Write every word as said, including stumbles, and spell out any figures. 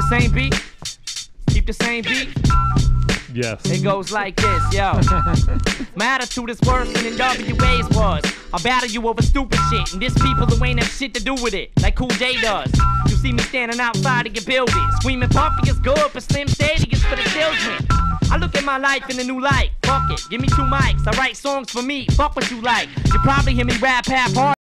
the same beat? Keep the same beat? Yes. It goes like this, yo. My attitude is worse than in W A's was. I'll battle you over stupid shit, and there's people who ain't have shit to do with it, like Cool J does. You see me standing outside of your building, screaming Puffy is good, but Slim Shady is for the children. I look at my life in a new light. Fuck it, give me two mics. I write songs for me. Fuck what you like. You probably hear me rap half hard.